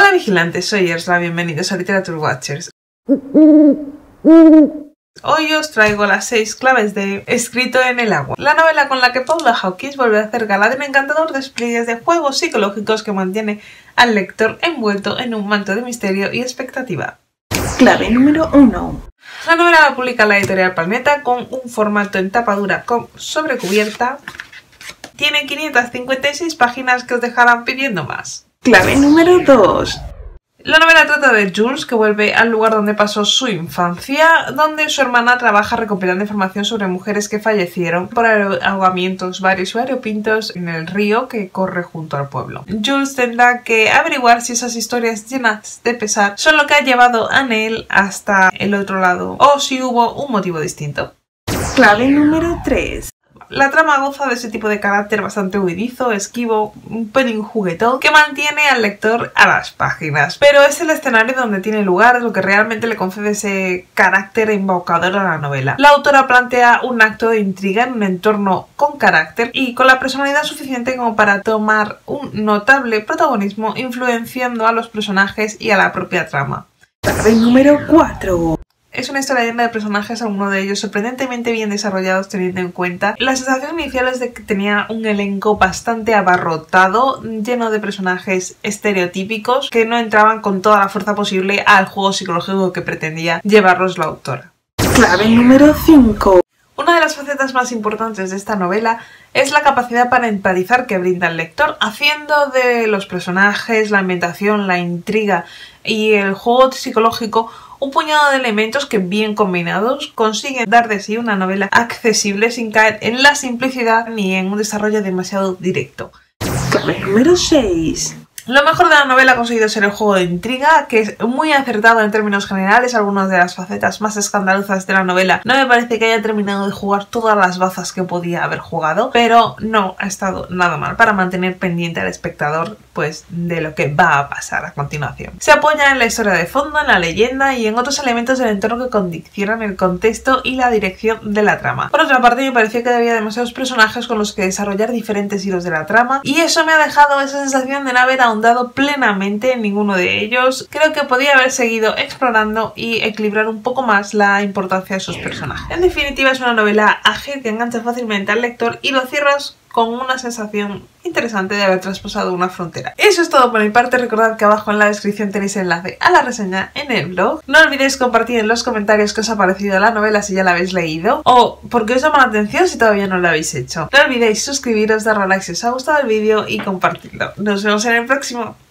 Hola vigilantes, soy Ersla, bienvenidos a Literature Watchers. Hoy os traigo las 6 claves de Escrito en el agua, la novela con la que Paula Hawkins vuelve a hacer gala de un encantador despliegue de juegos psicológicos que mantiene al lector envuelto en un manto de misterio y expectativa. Clave número 1. La novela la publica la editorial Planeta con un formato en tapa dura con sobrecubierta. Tiene 556 páginas que os dejarán pidiendo más. Clave número 2. La novela trata de Jules, que vuelve al lugar donde pasó su infancia, donde su hermana trabaja recopilando información sobre mujeres que fallecieron por ahogamientos varios y variopintos en el río que corre junto al pueblo. Jules tendrá que averiguar si esas historias llenas de pesar son lo que ha llevado a Neil hasta el otro lado, o si hubo un motivo distinto. Clave número 3. La trama goza de ese tipo de carácter bastante huidizo, esquivo, un pelín juguetón, que mantiene al lector a las páginas. Pero es el escenario donde tiene lugar lo que realmente le concede ese carácter embaucador a la novela. La autora plantea un acto de intriga en un entorno con carácter y con la personalidad suficiente como para tomar un notable protagonismo, influenciando a los personajes y a la propia trama. Clave número 4. Es una historia llena de personajes, algunos de ellos sorprendentemente bien desarrollados teniendo en cuenta la sensación inicial es de que tenía un elenco bastante abarrotado, lleno de personajes estereotípicos que no entraban con toda la fuerza posible al juego psicológico que pretendía llevarlos la autora. Clave número 5. Una de las facetas más importantes de esta novela es la capacidad para empatizar que brinda el lector, haciendo de los personajes, la ambientación, la intriga y el juego psicológico un puñado de elementos que, bien combinados, consiguen dar de sí una novela accesible sin caer en la simplicidad ni en un desarrollo demasiado directo. Clave número 6. Lo mejor de la novela ha conseguido ser el juego de intriga, que es muy acertado en términos generales. Algunas de las facetas más escandalosas de la novela no me parece que haya terminado de jugar todas las bazas que podía haber jugado, pero no ha estado nada mal para mantener pendiente al espectador pues de lo que va a pasar a continuación. Se apoya en la historia de fondo, en la leyenda y en otros elementos del entorno que condicionan el contexto y la dirección de la trama. Por otra parte, me pareció que había demasiados personajes con los que desarrollar diferentes hilos de la trama y eso me ha dejado esa sensación de no haber ahondado plenamente en ninguno de ellos. Creo que podía haber seguido explorando y equilibrar un poco más la importancia de sus personajes. En definitiva, es una novela ágil que engancha fácilmente al lector y lo cierras con una sensación interesante de haber traspasado una frontera. Eso es todo por mi parte. Recordad que abajo en la descripción tenéis el enlace a la reseña en el blog. No olvidéis compartir en los comentarios qué os ha parecido la novela si ya la habéis leído o por qué os llama la atención si todavía no lo habéis hecho. No olvidéis suscribiros, darle a like si os ha gustado el vídeo y compartirlo. Nos vemos en el próximo.